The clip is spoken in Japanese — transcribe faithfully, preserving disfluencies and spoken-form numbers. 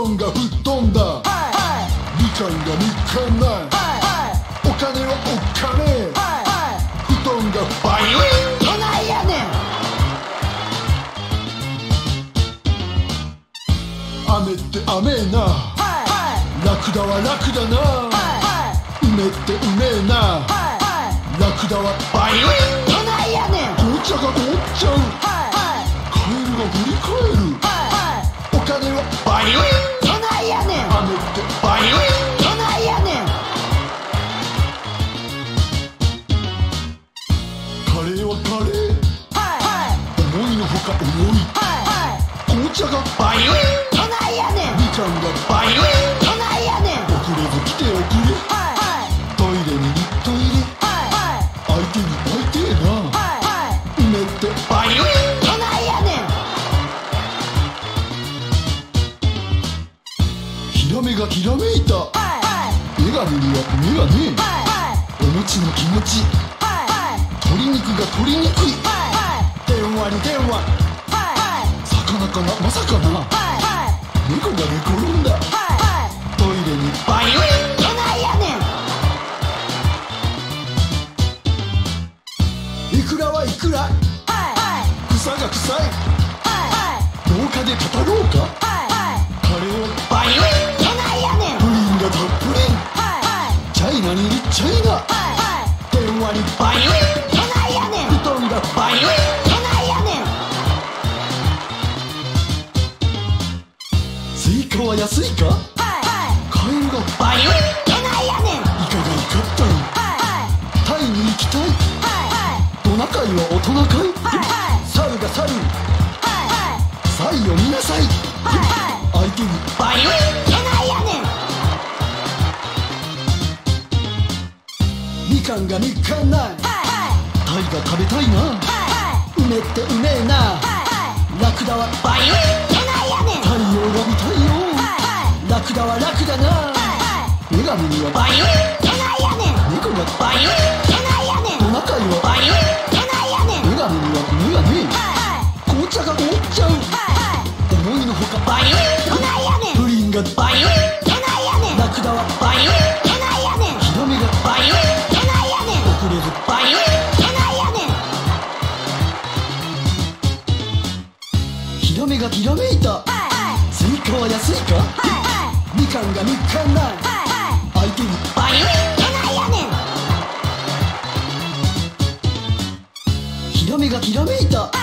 団が吹っ飛んだ、みかんがみかない、お金はお金、布団がバイン、 どないやねん。 雨って雨えな、ラクダはラクダな、梅ってうめえな、ラクダはバイン、 どないやねん。 紅茶が凍っちゃう、カエルが振り返る、お金はバイン、 どないやねん。 雨ってバイン、 どないやねん。 カレーはカレー、思いのほか重い、紅茶がバイン、 どないやねん。 みかんがバイン、 どないやねん。 遅れず来ておくれ、トイレに行っといれ、相手に相手えな、梅ってバイン、 どないやねん。 ヒラメがひらめいた、女神には目がねえ、お餅の気持ち、鶏肉が鶏肉い、電話に電話、魚かなまさかな、猫が寝転んだ、トイレにバイン、 どないやねん。 いくらはいくら、草が臭い、廊下で語ろうか、カレーはバイン、 どないやねん。 プリンがたっぷり、チャイナにいっちゃいな、電話にバイン、 どないやねん。 布団がバイン、 どないやねん。 スイカは安いか、カエルがバイン、 どないやねん。 いかがいかったん、タイに行きたい、トナカイは大人かい、猿が猿、サイを見なさい、相手にバイン、 どないやねん。 みかんがみかない、タイが食べたいな、梅ってうめえな、ラクダはバイン、 どないやねん。 太陽が見たいよ、ラクダはラクダな、女神にはバイン、 どないやねん。 猫がバイン、 どないやねん。 トナカイはバイン、 どないやねん。 女神には目がねえ、紅茶が凍っちゃう、思いのほかバイン、 どないやねん。 プリンがバイン、 どないやねん。 ラクダはバイン、 どないやねん。 ヒラメがバイン、 どないやねん。 遅れずバイン、 どないやねん。 ヒラメがひらめいた、スイカは安いか、みかんがみかない、相手にバイン、 どないやねん。 ヒラメがひらめいた、